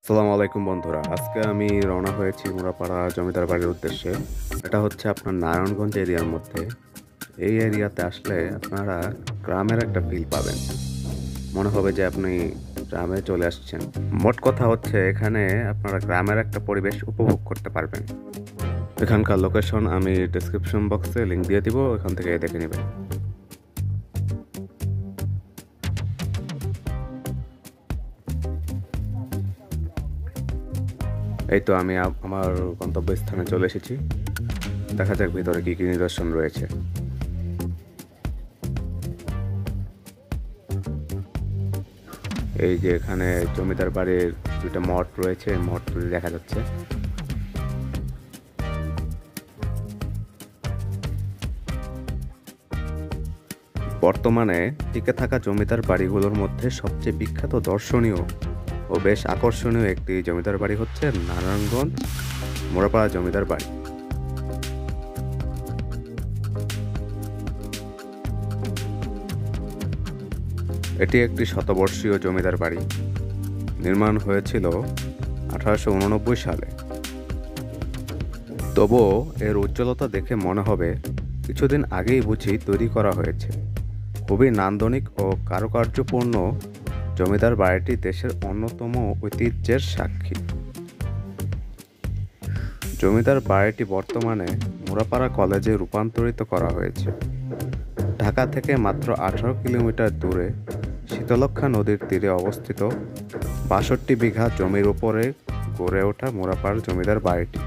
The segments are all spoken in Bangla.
আসসালামু আলাইকুম বন্ধুরা, আজকে আমি রওনা হয়েছি মুরাপাড়া জমিদার বাড়ির উদ্দেশ্যে। এটা হচ্ছে আপনার নারায়ণগঞ্জ এরিয়ার মধ্যে। এই এরিয়াতে আসলে আপনারা গ্রামের একটা ফিল পাবেন, মনে হবে যে আপনি গ্রামে চলে আসছেন। মোট কথা হচ্ছে এখানে আপনারা গ্রামের একটা পরিবেশ উপভোগ করতে পারবেন। এখানকার লোকেশন আমি ডেসক্রিপশন বক্সে লিংক দিয়ে দিব, এখান থেকে দেখে নেবেন। এই তো আমি আমার গন্তব্যস্থানে চলে এসেছি। দেখা যাক ভিতরে কি কি নিদর্শন রয়েছে। এই যে এখানে জমিদার বাড়ির দুইটা মঠ রয়েছে, মঠগুলি দেখা যাচ্ছে। বর্তমানে টিকে থাকা জমিদার বাড়িগুলোর মধ্যে সবচেয়ে বিখ্যাত, দর্শনীয় ও বেশ আকর্ষণীয় একটি জমিদার বাড়ি হচ্ছে নারায়ণগঞ্জ মোরাপাড়া জমিদার বাড়ি। এটি একটি শতবর্ষীয় জমিদার বাড়ি। নির্মাণ হয়েছিল 1889 সালে। তবুও এর উজ্জ্বলতা দেখে মনে হবে কিছুদিন আগেই বুঝি তৈরি করা হয়েছে। খুবই নান্দনিক ও কারুকার্যপূর্ণ জমিদার বাড়িটি দেশের অন্যতম ঐতিহ্যের সাক্ষী। জমিদার বাড়িটি বর্তমানে মুরাপাড়া কলেজে রূপান্তরিত করা হয়েছে। ঢাকা থেকে মাত্র 18 কিলোমিটার দূরে শীতলক্ষ্যা নদীর তীরে অবস্থিত 62 বিঘা জমির উপরে গড়ে ওঠা মুরাপাড়া জমিদার বাড়িটি।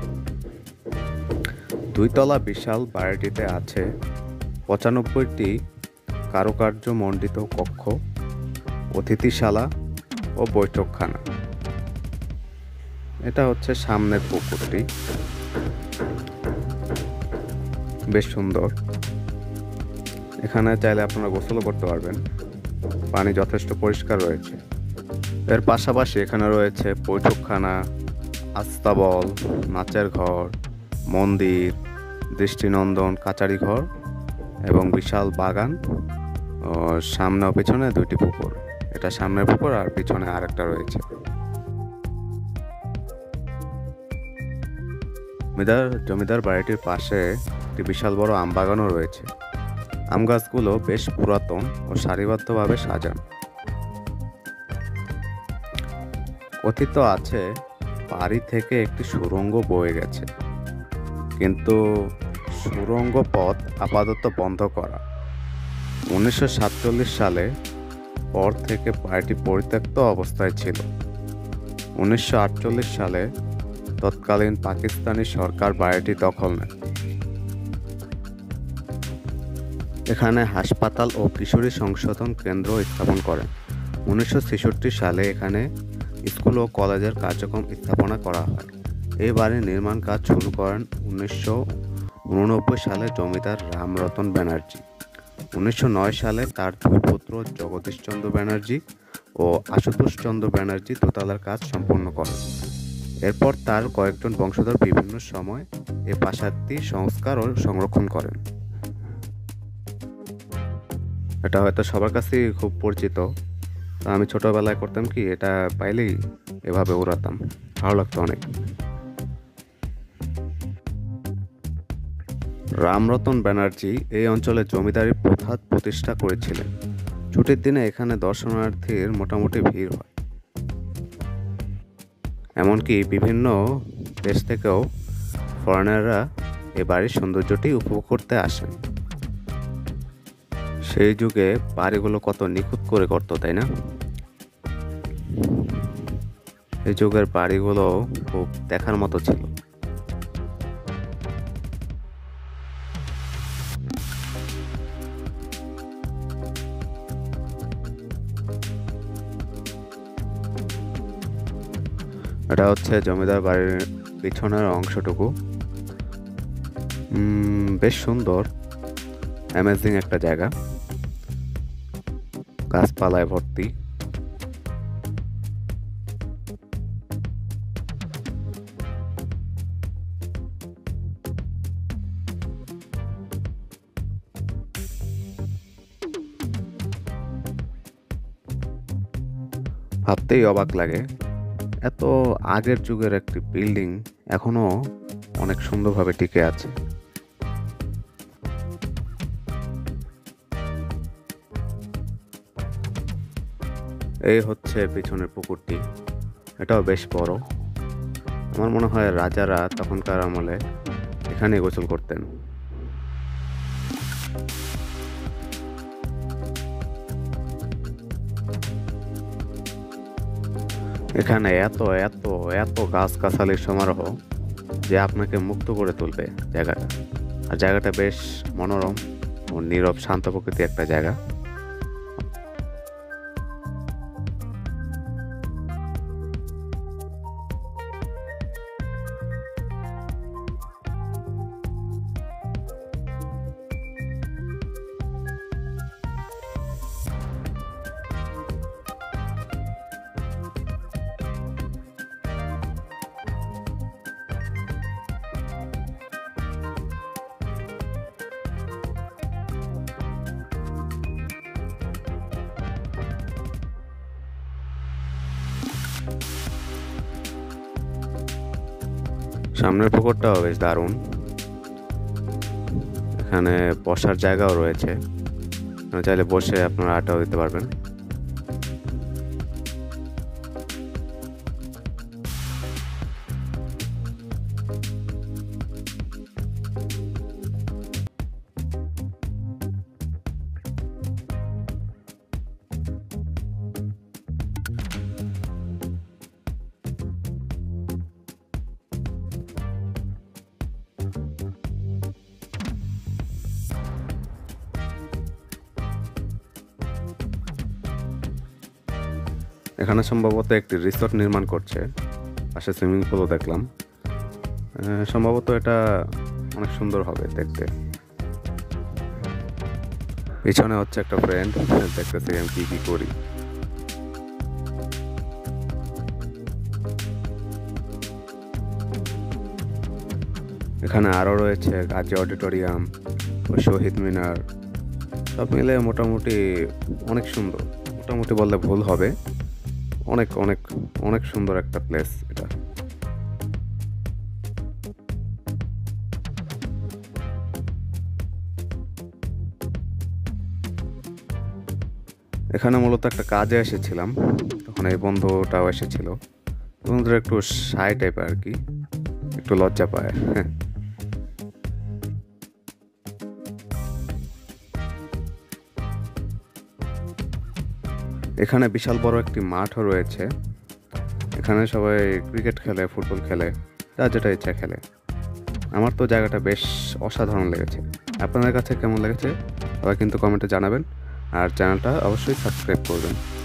দুইতলা বিশাল বাড়িটিতে আছে 95টি কারুকার্য মণ্ডিত কক্ষ, অতিথিশালা ও বৈঠকখানা। এটা হচ্ছে সামনের পুকুরটি, বেশ সুন্দর। এখানে চাইলে আপনারা গোসলও করতে পারবেন, পানি যথেষ্ট পরিষ্কার রয়েছে। এর পাশাপাশি এখানে রয়েছে বৈঠকখানা, আস্তাবল, নাচের ঘর, মন্দির, দৃষ্টিনন্দন কাচারি ঘর এবং বিশাল বাগান ও সামনে ও পিছনে দুইটি পুকুর। এটা সামনের পুকুর আর পিছনে আরেকটা রয়েছে। জমিদার বাড়িটির পাশে একটি বিশাল বড় আম বাগানও রয়েছে। আম গাছগুলো বেশ পুরাতন ও সারিবদ্ধভাবে সাজানো। কথিত আছে বাড়ি থেকে একটি সুড়ঙ্গ বয়ে গেছে, কিন্তু সুড়ঙ্গ পথ আপাতত বন্ধ করা। 1947 সালে পর থেকে বাড়িটি পরিত্যক্ত অবস্থায় ছিল। 1948 সালে তৎকালীন পাকিস্তানি সরকার বাড়িটি দখল নেয়। এখানে হাসপাতাল ও কিশোরী সংশোধন কেন্দ্র স্থাপন করেন। 1966 সালে এখানে স্কুল ও কলেজের কার্যক্রম স্থাপনা করা হয়। এই বাড়ির নির্মাণ কাজ শুরু করেন 1989 সালে জমিদার রামরতন ব্যানার্জি। 1909 সালে তার দুই পুত্র জগদীশ চন্দ্র ব্যানার্জি ও আশুতোষ চন্দ্র ব্যানার্জি দোতলার কাজ সম্পন্ন করেন। এরপর তার কয়েকজন বংশধর বিভিন্ন সময় এই প্রাসাদটি সংস্কার ও সংরক্ষণ করেন। এটা হয়তো সবার কাছেই খুব পরিচিত। তা আমি ছোটবেলায় করতাম কি, এটা পাইলেই এভাবে উড়াতাম, ভালো লাগতো অনেক। রামরতন ব্যানার্জি এই অঞ্চলে জমিদারি প্রথা প্রতিষ্ঠা করেছিলেন। ছুটির দিনে এখানে দর্শনার্থীর মোটামুটি ভিড় হয়। এমনকি বিভিন্ন দেশ থেকেও ফরেনাররা এ বাড়ির সৌন্দর্যটি উপভোগ করতে আসেন। সেই যুগে বাড়িগুলো কত নিখুঁত করে করতো, তাই না? এই যুগের বাড়িগুলো খুব দেখার মতো ছিল। এটা হচ্ছে জমিদার বাড়ির পিছনের অংশটুকু। বেশ সুন্দর, অ্যামেজিং একটা জায়গা, গাছপালায় ভর্তি। ভাবতেই অবাক লাগে এত আগের যুগের একটি বিল্ডিং এখনো অনেক সুন্দরভাবে টিকে আছে। এই হচ্ছে পিছনের পুকুরটি, এটাও বেশ বড়। আমার মনে হয় রাজারা তখনকার আমলে এখানে গোসল করতেন। এখানে এত এত এত গাছগাছালির সমারোহ যে আপনাকে মুগ্ধ করে তুলবে জায়গাটা। আর জায়গাটা বেশ মনোরম ও নীরব শান্ত প্রকৃতির একটা জায়গা। সামনের পুকুরটাও বেশ দারুণ। এখানে বসার জায়গাও রয়েছে, চাইলে বসে আপনারা আড্ডাও দিতে পারবেন। এখানে সম্ভবত একটি রিসোর্ট নির্মাণ করছে, পাশে সুইমিং পুলও দেখলাম। সম্ভবত এটা অনেক সুন্দর হবে দেখতে। পিছনে হচ্ছে একটা ফ্রেন্ড, দেখতেছি আমি কি কি করি। এখানে আরও রয়েছে গাজী অডিটোরিয়াম ও শহীদ মিনার, সব মিলে মোটামুটি অনেক সুন্দর। মোটামুটি বললে ভুল হবে, অনেক অনেক অনেক সুন্দর একটা প্লেস এটা। এখানে মূলত একটা কাজে এসেছিলাম, তখন এই বন্ধুটাও এসেছিল। বন্ধুরা একটু শাই টাইপের আর কি, একটু লজ্জা পায়। এখানে বিশাল বড় একটি মাঠও রয়েছে, এখানে সবাই ক্রিকেট খেলে, ফুটবল খেলে, যা যেটা ইচ্ছা খেলে। আমার তো জায়গাটা বেশ অসাধারণ লেগেছে। আপনাদের কাছে কেমন লেগেছে সবাই কিন্তু কমেন্টে জানাবেন, আর চ্যানেলটা অবশ্যই সাবস্ক্রাইব করবেন।